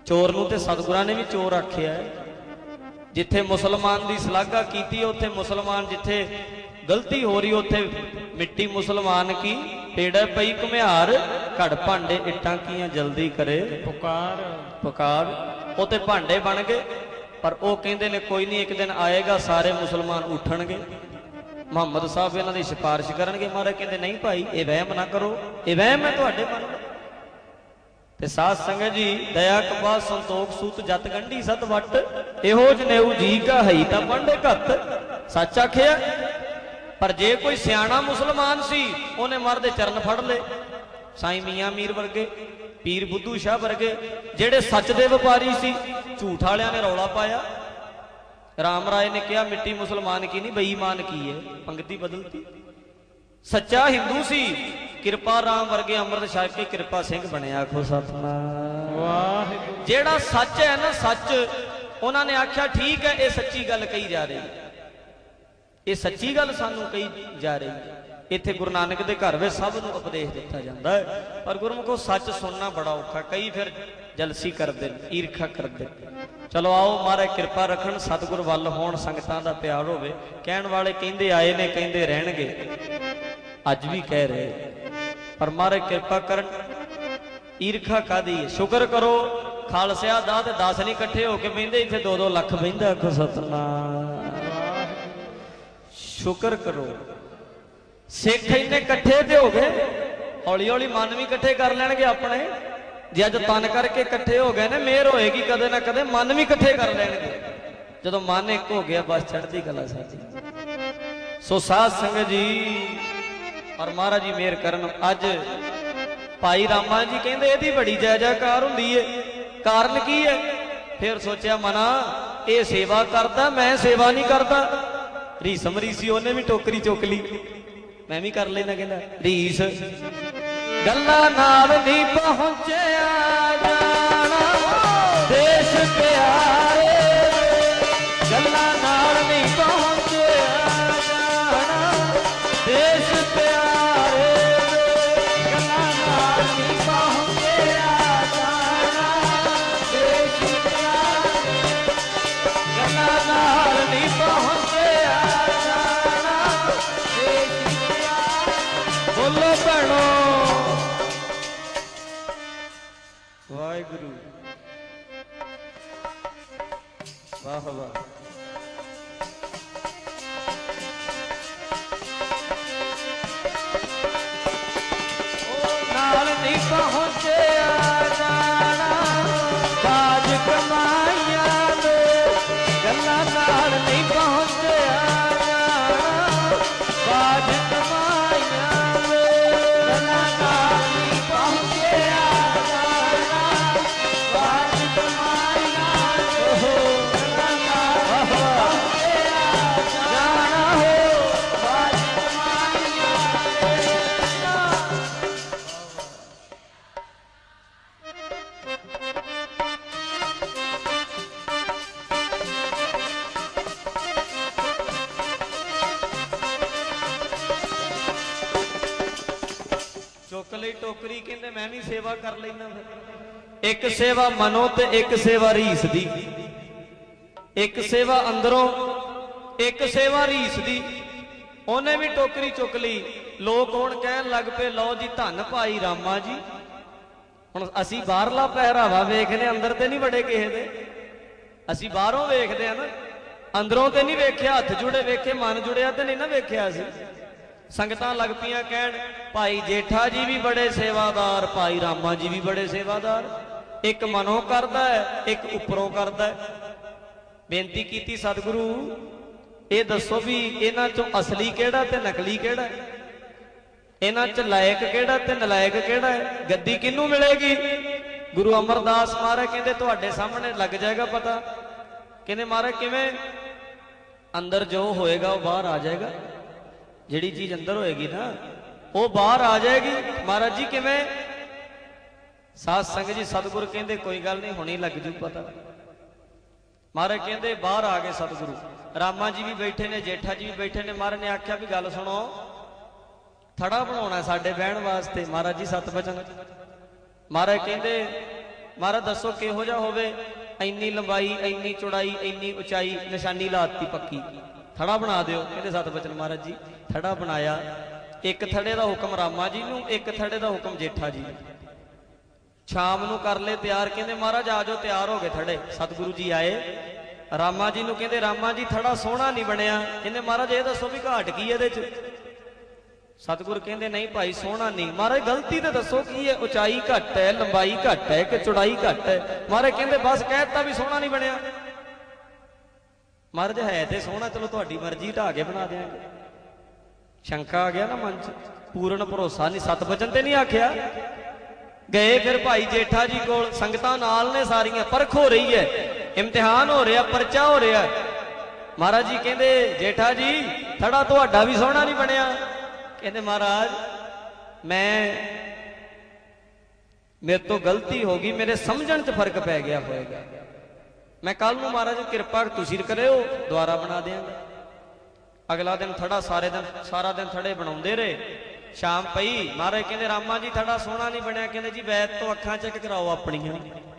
चोर नूं ते सतगुरां ने भी चोर आख्या है। जिथे मुसलमान की सलाघा की उत्थे मुसलमान, जिथे गलती हो रही उत्थे मिट्टी मुसलमान की, पेड़ा पई घुमियार, घड़ भांडे इट्टां कीआं जल्दी करे पुकार पुकार। उत्ते भांडे बन गए, पर वो कहते ने कोई नहीं, एक दिन आएगा सारे मुसलमान उठणगे, मुहम्मद साहब इन्हां दी सिफारिश करनगे। महाराज कहते नहीं भाई, ये वहम ना करो, ये वहम है तुहाडे मन दा। ते साध संगत जी, दया कपा संतोख सूत जत गंढी सत वट, इहो जनेऊ जी का हई तां पंडे घत, सच आखिया। पर जे कोई सियाणा मुसलमान सी, उन्हें मर दे चरण फड़ ले। साईं मियाँ मीर वर्गे, पीर बुद्धू शाह वर्गे, जेड़े सच दे व्यापारी सी, झूठ वालियां ने रौला पाया। राम राय ने कहा मिट्टी मुसलमान की नहीं, बेईमान की है, पंक्ति बदलती। सच्चा हिंदू सी, कृपा राम वर्गे अमृत छक के कृपा सिंह बने। आखो सतनाम वाहिगुरू। जेड़ा सच है ना, सच उन्होंने आख्या ठीक है, ये सच्ची गल कही जा रही है, ये सच्ची गल सानू कही जा रही है। इत्थे गुरु नानक दे घर में सब नूं उपदेश दिता जाता है, पर गुरमुखो सच सुनना बड़ा औखा। कई फिर जलसी करते, ईरखा करते। चलो आओ महाराज कृपा रखन, सतगुर वल होण, संगतां दा प्यार होवे। कहण वाले कहंदे आए ने, कहंदे रहणगे, अज भी कह रहे, पर महाराज कृपा करन। ईरखा कादी है? शुक्र करो खालसिया दा ते 10 नहीं इकट्ठे होके बहिंदे, इत्थे 2-2 लख बहिंदा। आखो सतनाम, शुक्र करो। सिख इन्ने इकट्ठे ते हो गए, हौली हौली मन भी इकट्ठे कर लेंगे अपने। जे अज तन करके इकट्ठे हो गए ने, मेहर होएगी कदे ना कदे मन भी इकट्ठे कर लेंगे। जदों मन एक हो गया, बस चढ़ती कला साडी। सो साध संगत जी, और महाराज जी मेहर करन। अज भाई रामा जी कहंदे इहदी बड़ी जय जयकार हुंदी है, कारण की है? फिर सोचा मना, ये सेवा करता, मैं सेवा नहीं करता। रीसम रीसी उन्हें भी टोकरी चुक ली, मैं भी कर लेना। कहना रीस गल्लां नाल नहीं पहुंचिया जाना, देश प्यारे गल्लां नाल नहीं पहुंचिया जाना, देश प्यारे गल्लां नाल नहीं पहुंचिया जाना, देश प्यारे गल्लां नाल नहीं पहुंचिया जाना, देश प्यारे। बोलो भैणो वाहिगुरू, वाह वाह। नाल नहीं पहुंचिया जाना, काज कमाइया दे गल्लां नाल नहीं पहुंचिया जाना, काज कमाइया दे गल्लां नाल नहीं पहुंचिया जाना, काज कमाइया दे गल्लां नाल नहीं पहुंचिया जाना, हो काज कमाइया दे। चुक लई टोकरी, कहंदे मैं भी सेवा कर लेना। फिर एक सेवा मनो ते एक सेवा रीस दी, एक सेवा अंदरों, एक सेवा रीस दी। उन्हें भी टोकरी चुक ली। लोग हुण कहन लग पे, लो जी धन भाई रामा जी। हुण असीं बाहरला पहरावा वेखने, अंदर ते नहीं बड़े किसे दे। असीं बाहरों वेखदे आ ना, अंदरों ते नहीं वेख्या। हथ जुड़े वेखे, मन जुड़िया ते नहीं ना वेख्या असीं। संगतां लग पियां कहण, भाई जेठा जी भी बड़े सेवादार, भाई रामा जी भी बड़े सेवादार। एक मनों करदा है, एक उपरों करदा है। बेनती कीती सतगुरु ये दसो भी इन्हां चों असली केड़ा ते नकली केड़ा है, इन्हां च लायक केड़ा ते नलायक केड़ा है, गद्दी किनू मिलेगी? गुरु अमरदास महाराज कहंदे तुहाडे सामने लग जाएगा पता। कहंदे महाराज किवें? अंदर जो होएगा वो बाहर आ जाएगा। जिहड़ी चीज अंदर होएगी ना वो बाहर आ जाएगी। महाराज जी किवें? साध संगत जी सतगुरु कहंदे कोई गल नहीं, हुणी लग जू पता। महाराज कहंदे बाहर आ गए सतगुरु, रामा जी भी बैठे ने, जेठा जी भी बैठे ने। महाराज ने आख्या भी गल सुनो, थड़ा बनाउणा साडे बहण वास्ते। महाराज जी सत बचन। महाराज कहंदे महाराज दसो किहो जिहा होवे, इन्नी लंबाई, इन्नी चौड़ाई, इन्नी उचाई, निशानी लाती पक्की, थड़ा बना दिओ। कहते सत बचन महाराज जी थड़ा बनाया। एक थड़े का हुक्म रामा जी नूं, एक थड़े का हुक्म जेठा जी। शाम नूं कर ले तैयार, कहते महाराज आ जाओ, तैयार हो गए थड़े। सतगुरु जी आए, रामा जी नूं कहते रामा जी थड़ा सोहना नहीं बनया। कहते महाराज ये दसो भी घाट की इहदे च। सतगुरु कहते नहीं भाई सोहना नहीं। महाराज गलती तो दसो की है, उचाई घट है, लंबाई घट है कि चौड़ाई घट है? महाराज कहते बस कहता भी सोहना नहीं बनया। महाराज है तो सोहना, चलो तुहाडी मर्जी, ढा के बना देंगे। शंका आ गया ना मन च, पूर्ण भरोसा नहीं, सत बचन ते नहीं आख्या। गए फिर भाई जेठा जी कोल, संगतां नाल ने सारियां, परख हो रही है, इम्तिहान हो रहा, परचा हो रहा। महाराज जी कहते जेठा जी थड़ा तुहाडा भी सोहना नहीं बनया। कहते महाराज मेरे तो गलती हो गई, मेरे समझण च फर्क पै गया होएगा। मैं कल नूं महाराज कृपा तुसीं करिओ, दोबारा बना देंगे। अगला दिन थड़ा सारा दिन थड़े बनाउंदे रहे। शाम पई, महाराज कहते रामा जी थड़ा सोहना नहीं बनया। कहते जी वैद तो अखां चेक कराओ अपनियां,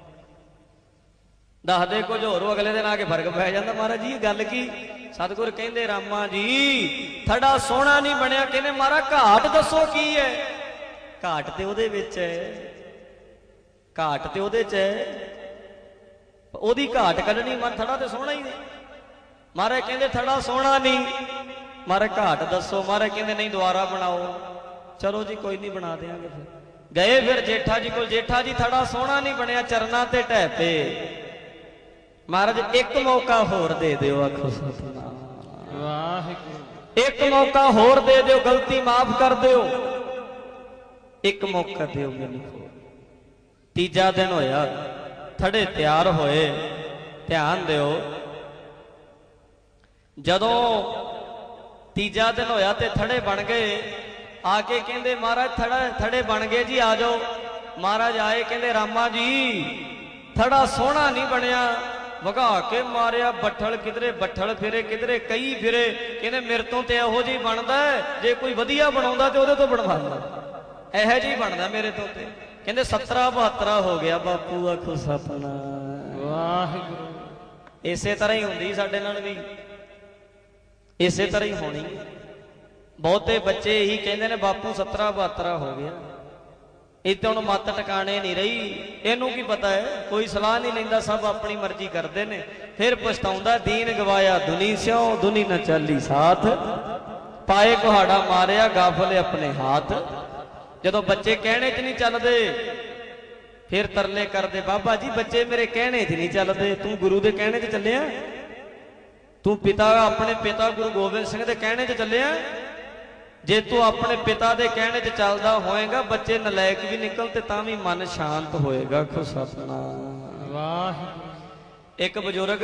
दस दे कुछ होर, अगले दिन आके फर्क पै जांदा। महाराज जी गल की? सतगुर कहते रामा जी थड़ा सोहना नहीं बनया। कहते महाराज घाट दसो की है? घाट ते उहदे विच है, घाट ते उहदे च है, ओदी घाट कढनी, मन थड़ा ते सोहना ही नहीं। महाराज कहते थड़ा सोहना नहीं। महाराज घाट दसो। महाराज कहते नहीं दोबारा बनाओ। चलो जी कोई नहीं बना देंगे। फिर गए फिर जेठा जी को, जेठा जी थड़ा सोहना नहीं बनया, चरना ते ढह पे। महाराज एक मौका होर दे दिओ, आखो सतनाम वाहिगुरू। एक मौका होर दे दिओ, गलती माफ कर दिओ, एक मौका दिओ मैनूं। तीजा दिन होया, थड़े तैयार होए। ध्यान दिओ, जदों तीजा दिन होया ते थड़े बन गए। आके कहते महाराज थड़े बन गए जी, आ जाओ। महाराज आए, कहते रामा जी थड़ा सोहना नहीं बनया, वगा के मारिया, बठल किधरे बठल फिरे, किधरे कई फिरे। कहते मेरे तो इहो जी बनता है, जे कोई वधिया बनाउंदा ते ओहदे तो बनवांदा, इहो जी बनता मेरे तो। कहते 17-72 हो गया बापू, आखो सतनाम वाहिगुरू। इसे तरह ही हुंदी साडे नाल भी, इसे तरह ही होनी। बहुते बच्चे यही कहते ने बापू 17-72 हो गया। इतने हुण मत टकाने नहीं रही। इनू की पता है, कोई सलाह नहीं लेंदा, सब अपनी मर्जी करते ने। फिर पछताउंदा, दीन गवाया दुनी स्यों, दुनी न चली साथ, पाए कुहाड़ा मारिया गाफले अपने हाथ। जदों बच्चे कहने च नहीं चलते, फिर तरले करते, बाबा जी बच्चे मेरे कहने च नहीं चलते, तू गुरु के कहने च चलिया, तू अपने पिता गुरु गोबिंद सिंह के कहने च चलिया। जे तू अपने पिता के कहने च चलदा होएगा, बच्चे नलायक भी निकलते तां भी मन शांत होएगा। खो सतनाम वाहिगुरू। एक बजुर्ग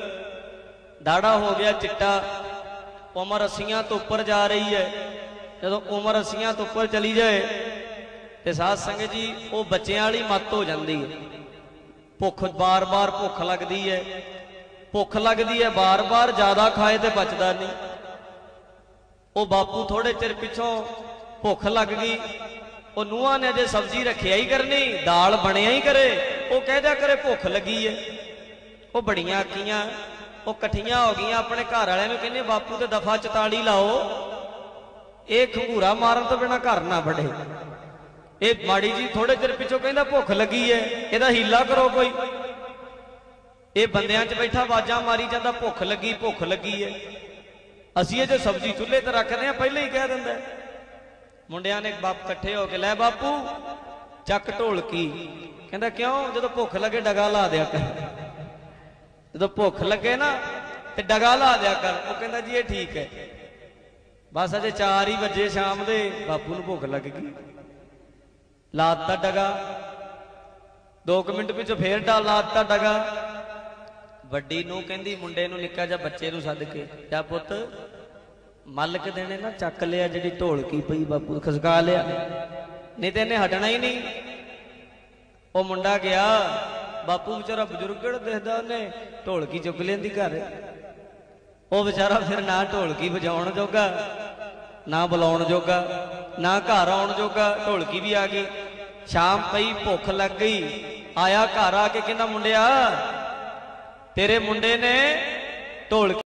दाड़ा हो गया चिट्टा, उम्र 80 तो उपर जा रही है। जदों उम्र 80 तो उपर चली जाए तो साध संगत जी वो बच्चों वाली मत हो जाती है। भुख बार बार भुख लगती है, भुख लगती है बार बार, ज्यादा खाए तो बचता नहीं। वो बापू थोड़े चिर पिछों भुख लग गई, वो नूंहां ने अजे सब्जी रखिया ही करनी, दाल बनिया ही करे, वो कह दिया करे भुख लगी है। वो बड़ियां आखियां, वो कट्ठियां हो गई, अपने घर वाले में कहने बापू तो दफा 44 लाओ, ये खंगूरा मारन तो बिना घर ना बढ़े। ये माड़ी जी थोड़े चिर पिछों कहता भुख लगी है, ਇਹਦਾ ਹੀਲਾ करो कोई। ये बंदियां च बैठा आवाजां मारी जाता भुख लगी है। असीं जो सब्जी चुल्हे ते रखते हैं पहले ही कह दिंदा। मुंडियां ने बाप कट्ठे होके, लै बापू चक ढोलकी। कहता क्यों? जो भुख लगे डगा ला दिया कर, जो भुख लगे ना तो डगा ला दिया कर। वो कहता जी ये ठीक है। बस अजे 4 ही बजे शाम दे, बापू नूं भुख लग गई, लाता डगा। 2 मिनट पिछों फिर लाता डगा। वड्डी नूं कहंदी मुंडे नूं, निक्का जिहा बच्चे नूं सद के, जा पुत मलक देने ना चक लिया जिहड़ी ढोलकी पई, बापू खसका लिया, नहीं तो इन्हें हटना ही नहीं। वो मुंडा गया, बापू बेचारा बजुर्ग दिखदा, उन्हें ढोलकी चुक लेंदी घर। वो बेचारा फिर ना ढोलकी बजाउण जोगा, ना बुलाउण जोगा, ना घर आउण जोगा, ढोलकी भी आ गई। शाम पई, भुख लग गई, आया घर आके कहना मुंडिया तेरे मुंडे ने ढोल